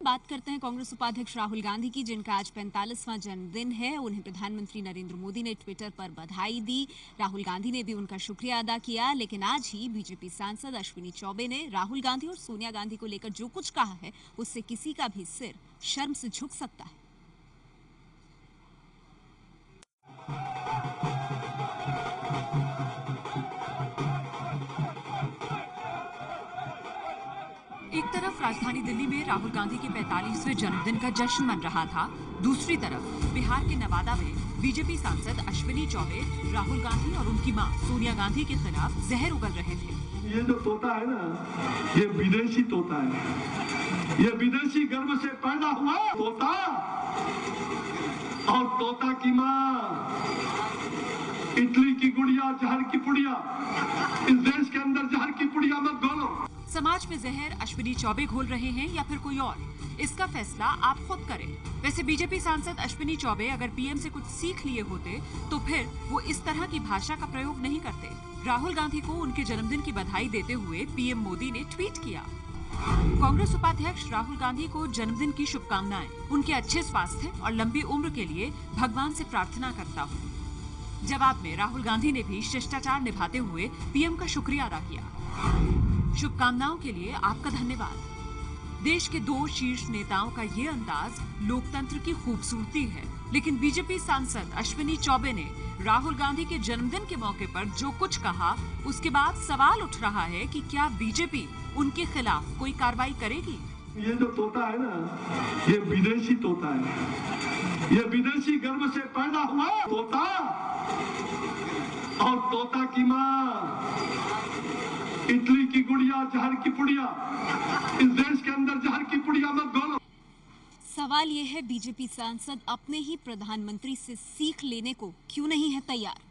बात करते हैं कांग्रेस उपाध्यक्ष राहुल गांधी की, जिनका आज 45वां जन्मदिन है। उन्हें प्रधानमंत्री नरेंद्र मोदी ने ट्विटर पर बधाई दी। राहुल गांधी ने भी उनका शुक्रिया अदा किया। लेकिन आज ही बीजेपी सांसद अश्विनी चौबे ने राहुल गांधी और सोनिया गांधी को लेकर जो कुछ कहा है, उससे किसी का भी सिर शर्म से झुक सकता है। एक तरफ राजधानी दिल्ली में राहुल गांधी के 45वें जन्मदिन का जश्न मन रहा था, दूसरी तरफ बिहार के नवादा में बीजेपी सांसद अश्विनी चौबे राहुल गांधी और उनकी मां सोनिया गांधी के खिलाफ जहर उगल रहे थे। ये जो तोता है ना, ये विदेशी तोता है। ये विदेशी गर्भ से पैदा हुआ तोता, और तोता की मां इटली की गुड़िया, जहर की पुड़िया। इस देश के अंदर जहर की पुड़िया मत घोलो। समाज में जहर अश्विनी चौबे घोल रहे हैं या फिर कोई और, इसका फैसला आप खुद करें। वैसे बीजेपी सांसद अश्विनी चौबे अगर पीएम से कुछ सीख लिए होते तो फिर वो इस तरह की भाषा का प्रयोग नहीं करते। राहुल गांधी को उनके जन्मदिन की बधाई देते हुए पीएम मोदी ने ट्वीट किया, कांग्रेस उपाध्यक्ष राहुल गांधी को जन्मदिन की शुभकामनाएं। उनके अच्छे स्वास्थ्य और लंबी उम्र के लिए भगवान से प्रार्थना करता हूँ। जवाब में राहुल गांधी ने भी शिष्टाचार निभाते हुए पीएम का शुक्रिया अदा किया। शुभकामनाओं के लिए आपका धन्यवाद। देश के दो शीर्ष नेताओं का ये अंदाज लोकतंत्र की खूबसूरती है। लेकिन बीजेपी सांसद अश्विनी चौबे ने राहुल गांधी के जन्मदिन के मौके पर जो कुछ कहा, उसके बाद सवाल उठ रहा है कि क्या बीजेपी उनके खिलाफ कोई कार्रवाई करेगी। ये जो तोता है ना, ये विदेशी तोता है। ये विदेशी गर्भ से पैदा हुआ तोता, और तोता की मां इटली की गुड़िया, जहर की पुड़िया। इस देश के अंदर जहर की पुड़िया मत घोलो। सवाल ये है, बीजेपी सांसद अपने ही प्रधानमंत्री से सीख लेने को क्यों नहीं है तैयार।